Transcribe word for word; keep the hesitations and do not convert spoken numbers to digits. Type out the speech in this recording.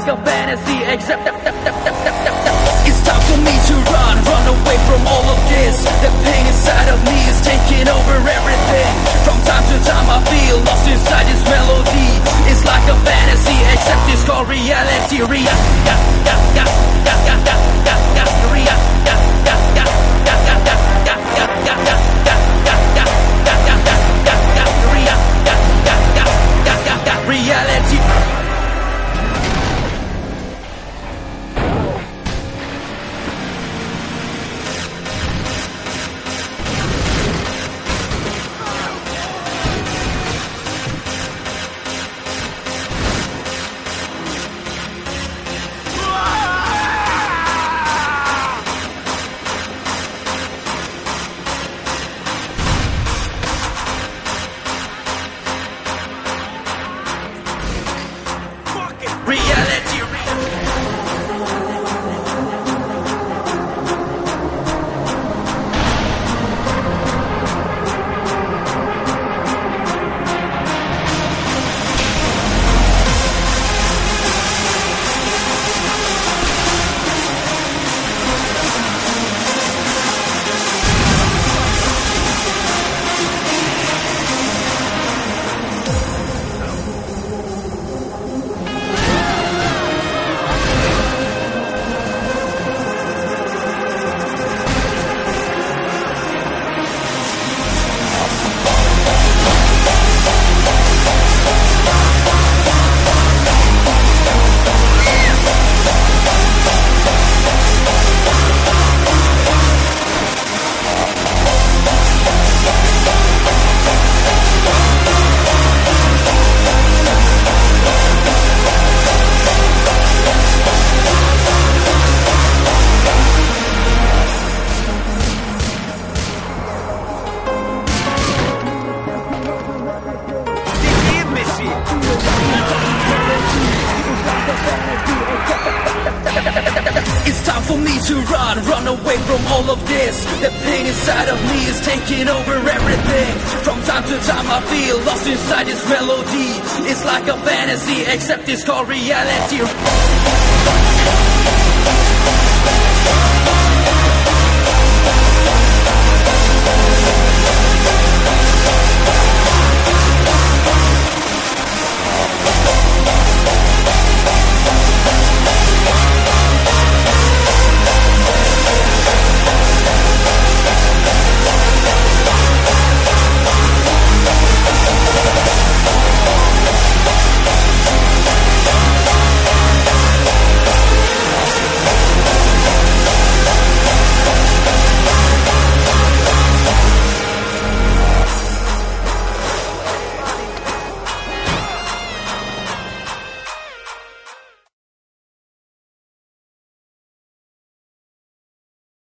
a fantasy, except it's time for me to run, run away from all of this. The pain inside of me is taking over everything. From time to time I feel lost inside this melody. It's like a fantasy, except it's called reality. Rea, yeah, yeah, yeah, yeah, yeah, yeah, yeah, yeah, rea, yeah, yeah, yeah, yeah, yeah, yeah, yeah, yeah, yeah, yeah. Reality. Reality. It's time for me to run, run away from all of this. The pain inside of me is taking over everything. From time to time I feel lost inside this melody. It's like a fantasy, except it's called reality.